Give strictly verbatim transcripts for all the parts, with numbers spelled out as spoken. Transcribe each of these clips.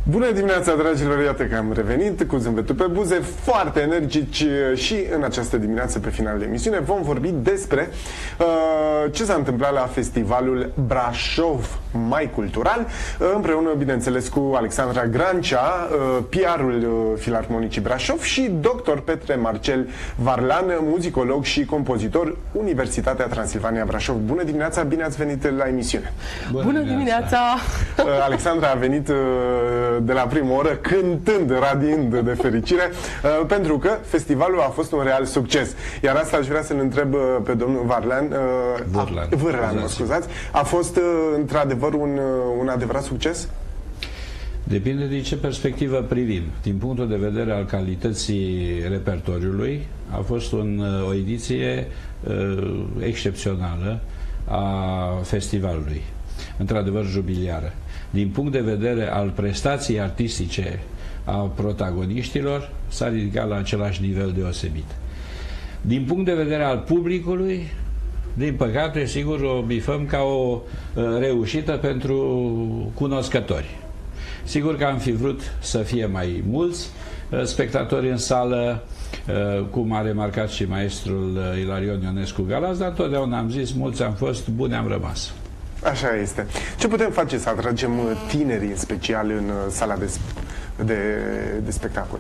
Bună dimineața, dragilor! Iată că am revenit cu zâmbetul pe buze, foarte energici și în această dimineață, pe final de emisiune, vom vorbi despre uh, ce s-a întâmplat la festivalul Brașov Mai Cultural, uh, împreună, bineînțeles, cu Alexandra Grancea, uh, P R-ul uh, Filarmonicii Brașov, și doctor Petre Marcel Varlan, muzicolog și compozitor, Universitatea Transilvania Brașov. Bună dimineața, bine ați venit la emisiune! Bună, Bună dimineața! Uh, Alexandra a venit uh, de la prima oră cântând, radiind de fericire, uh, pentru că festivalul a fost un real succes. Iar asta aș vrea să-l întreb uh, pe domnul Varlan. Uh, Vârlan. A, Vârlan, mă scuzați. A fost uh, într-adevăr un, uh, un adevărat succes? Depinde de ce perspectivă privim. Din punctul de vedere al calității repertoriului, a fost un, o ediție uh, excepțională a festivalului. Într-adevăr jubiliară. Din punct de vedere al prestației artistice a protagoniștilor, s-a ridicat la același nivel deosebit. Din punct de vedere al publicului, din păcate, sigur, o bifăm ca o uh, reușită pentru cunoscători. Sigur că am fi vrut să fie mai mulți uh, spectatori în sală, uh, cum a remarcat și maestrul uh, Ilarion Ionescu Galaz, dar întotdeauna am zis, mulți am fost, buni am rămas. Așa este. Ce putem face să atragem tinerii, în special, în sala de, de, de spectacol?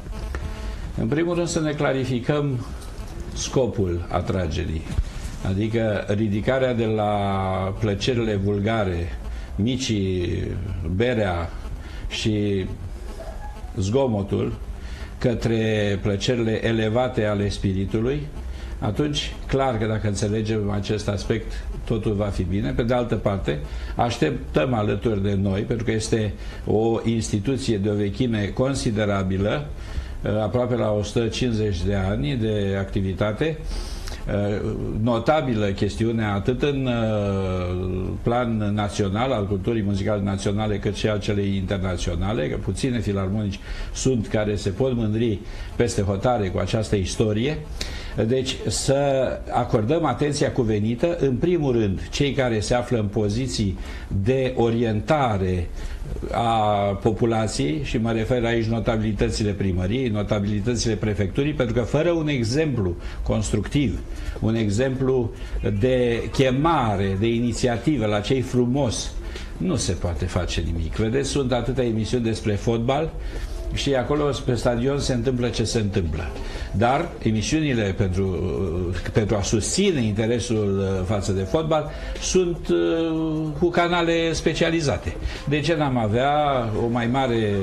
În primul rând să ne clarificăm scopul atragerii. Adică ridicarea de la plăcerile vulgare, micii, berea și zgomotul, către plăcerile elevate ale spiritului. Atunci, clar că dacă înțelegem acest aspect, totul va fi bine. Pe de altă parte, așteptăm alături de noi, pentru că este o instituție de o vechime considerabilă, aproape la o sută cincizeci de ani de activitate, notabilă chestiune atât în plan național al culturii muzicale naționale, cât și al celei internaționale, că puține filarmonici sunt care se pot mândri peste hotare cu această istorie. Deci să acordăm atenția cuvenită, în primul rând, cei care se află în poziții de orientare a populației, și mă refer aici notabilitățile primăriei, notabilitățile prefecturii, pentru că fără un exemplu constructiv, un exemplu de chemare, de inițiativă la cei frumos, nu se poate face nimic. Vedeți, sunt atâtea emisiuni despre fotbal și acolo pe stadion se întâmplă ce se întâmplă. Dar emisiunile pentru, pentru a susține interesul față de fotbal sunt uh, cu canale specializate. De ce n-am avea o mai mare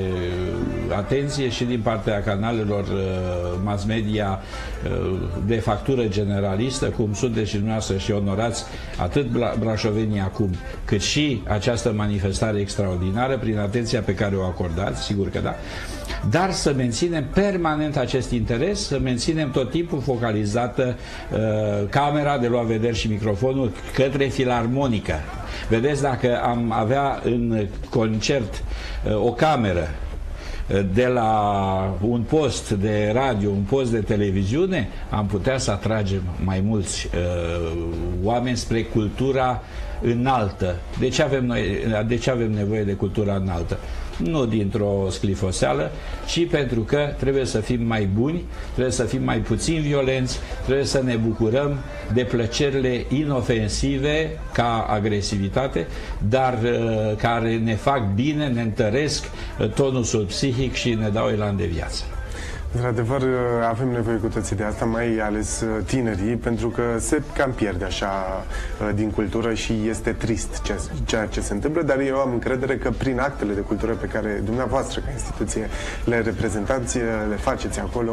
atenție și din partea canalelor uh, mass media uh, de factură generalistă, cum sunteți și dumneavoastră și onorați atât brașovenii acum, cât și această manifestare extraordinară prin atenția pe care o acordați, sigur că da, dar să menținem permanent acest interes, să menținem tot timpul focalizată uh, camera de luat vederi și microfonul către filarmonică. Vedeți, dacă am avea în concert uh, o cameră uh, de la un post de radio, un post de televiziune, am putea să atragem mai mulți uh, oameni spre cultura înaltă. De ce avem noi, de ce avem nevoie de cultura înaltă? Nu dintr-o sclifoseală, ci pentru că trebuie să fim mai buni, trebuie să fim mai puțin violenți, trebuie să ne bucurăm de plăcerile inofensive ca agresivitate, dar uh, care ne fac bine, ne întăresc uh, tonusul psihic și ne dau elan de viață. Într-adevăr, avem nevoie cu toții de asta, mai ales tinerii, pentru că se cam pierde așa din cultură și este trist ceea ce se întâmplă, dar eu am încredere că prin actele de cultură pe care dumneavoastră ca instituție le reprezentați, le faceți acolo,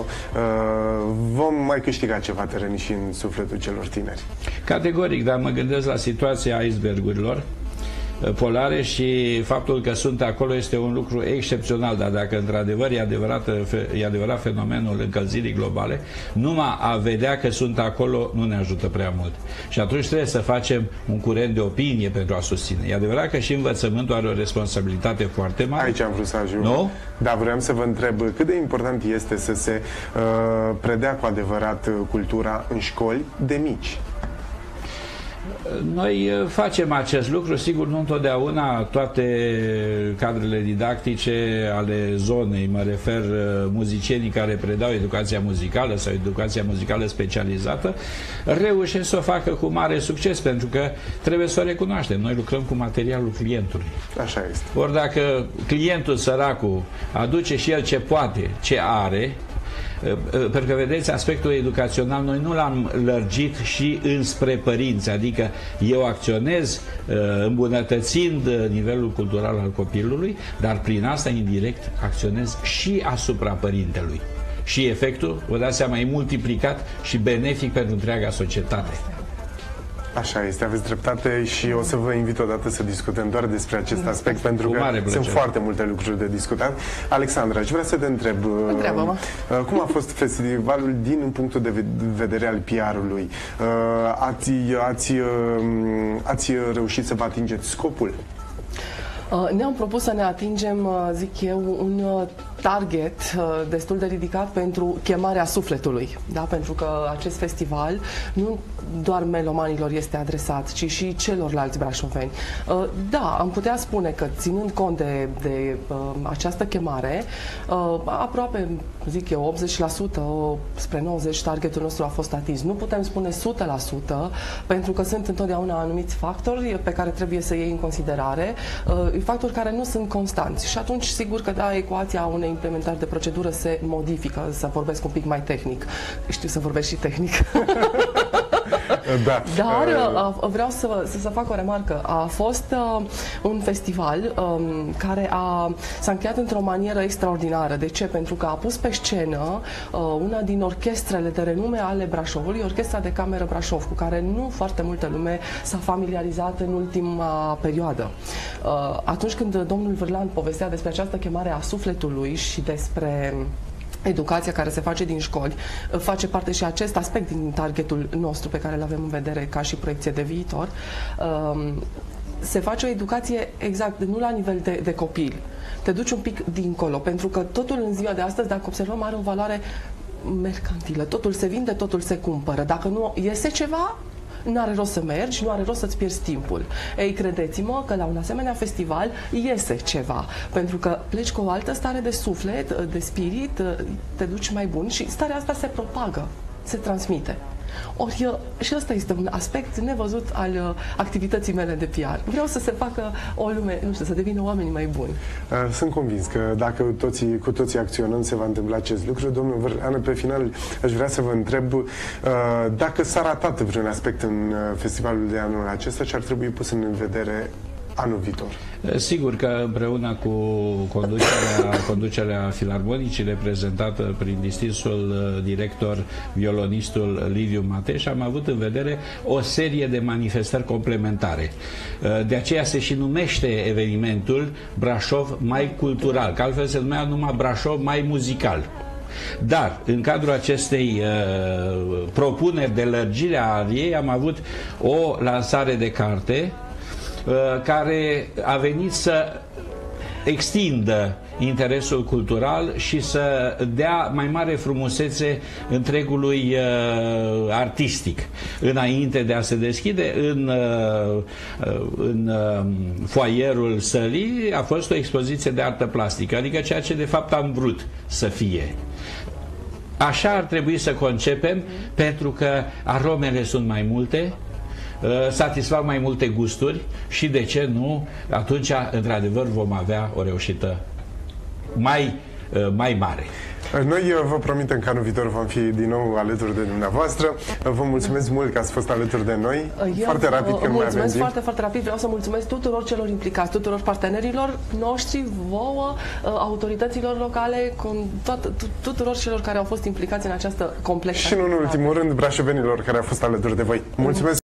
vom mai câștiga ceva teren și în sufletul celor tineri. Categoric, dar mă gândesc la situația icebergurilor polare și faptul că sunt acolo este un lucru excepțional, dar dacă într-adevăr e adevărat, e adevărat fenomenul încălzirii globale, numai a vedea că sunt acolo nu ne ajută prea mult. Și atunci trebuie să facem un curent de opinie pentru a susține. E adevărat că și învățământul are o responsabilitate foarte mare. Aici am vrut să ajung. Nu? Dar vreau să vă întreb cât de important este să se uh, predea cu adevărat cultura în școli de mici. Noi facem acest lucru, sigur, nu întotdeauna toate cadrele didactice ale zonei, mă refer muzicienii care predau educația muzicală sau educația muzicală specializată, reușesc să o facă cu mare succes, pentru că trebuie să o recunoaștem. Noi lucrăm cu materialul clientului. Așa este. Ori dacă clientul săracul aduce și el ce poate, ce are, pentru că, vedeți, aspectul educațional noi nu l-am lărgit și înspre părinți, adică eu acționez îmbunătățind nivelul cultural al copilului, dar prin asta indirect acționez și asupra părintelui. Și efectul, vă dați seama, e multiplicat și benefic pentru întreaga societate. Așa este, aveți dreptate și o să vă invit odată să discutăm doar despre acest aspect, pentru că sunt foarte multe lucruri de discutat. Alexandra, aș vrea să te întreb, Întreabă-mă. cum a fost festivalul din punctul de vedere al P R-ului? Ați, ați, ați reușit să vă atingeți scopul? Ne-am propus să ne atingem, zic eu, un target destul de ridicat pentru chemarea sufletului, da? Pentru că acest festival nu doar melomanilor este adresat, ci și celorlalți brașoveni. Da, am putea spune că, ținând cont de, de această chemare, aproape, zic eu, optzeci la sută spre nouăzeci la sută targetul nostru a fost atins. Nu putem spune o sută la sută, pentru că sunt întotdeauna anumiți factori pe care trebuie să iei în considerare, factori care nu sunt constanți. Și atunci, sigur că, da, ecuația unei implementări de procedură se modifică, să vorbesc un pic mai tehnic. Știu să vorbesc și tehnic. Da. Dar uh, vreau să, să, să fac o remarcă. A fost uh, un festival um, care a, s-a încheiat într-o manieră extraordinară. De ce? Pentru că a pus pe scenă uh, una din orchestrele de renume ale Brașovului, Orchestra de Cameră Brașov, cu care nu foarte multă lume s-a familiarizat în ultima perioadă. Uh, atunci când domnul Vârlan povestea despre această chemare a sufletului și despre educația care se face din școli, face parte și acest aspect din targetul nostru pe care îl avem în vedere ca și proiecție de viitor. Se face o educație exact, nu la nivel de, de copil. Te duci un pic dincolo, pentru că totul în ziua de astăzi, dacă observăm, are o valoare mercantilă. Totul se vinde, totul se cumpără. Dacă nu iese ceva, nu are rost să mergi, nu are rost să-ți pierzi timpul. Ei, credeți-mă că la un asemenea festival iese ceva, pentru că pleci cu o altă stare de suflet, de spirit, te duci mai bun și starea asta se propagă, se transmite. Ori și ăsta este un aspect nevăzut al activității mele de P R. Vreau să se facă o lume, nu știu, să devină oamenii mai buni. Sunt convins că dacă toții, cu toții acționăm, se va întâmpla acest lucru. Domnul Vârlan, pe final, aș vrea să vă întreb dacă s-a ratat vreun aspect în festivalul de anul acesta și ar trebui pus în vedere anul viitor. Sigur că împreună cu conducerea, conducerea filarmonicii reprezentată prin distinsul director, violonistul Liviu Mateș, am avut în vedere o serie de manifestări complementare. De aceea se și numește evenimentul Brașov mai cultural, că altfel se numea numai Brașov mai muzical. Dar, în cadrul acestei uh, propuneri de lărgire a ariei, am avut o lansare de carte care a venit să extindă interesul cultural și să dea mai mare frumusețe întregului uh, artistic. Înainte de a se deschide, în, uh, în uh, foaierul sălii a fost o expoziție de artă plastică, adică ceea ce de fapt am vrut să fie. Așa ar trebui să concepem, pentru că aromele sunt mai multe, satisfac mai multe gusturi și, de ce nu, atunci într-adevăr vom avea o reușită mai, mai mare. Noi vă promitem că anul viitor vom fi din nou alături de dumneavoastră. Vă mulțumesc mult că ați fost alături de noi. Eu foarte rapid, că nu mai avem timp. Foarte, foarte rapid. Vreau să mulțumesc tuturor celor implicați, tuturor partenerilor noștri, vouă, autorităților locale, tuturor celor care au fost implicați în această complexă. Și nu în ultimul rând, brașovenilor care au fost alături de voi. Mulțumesc!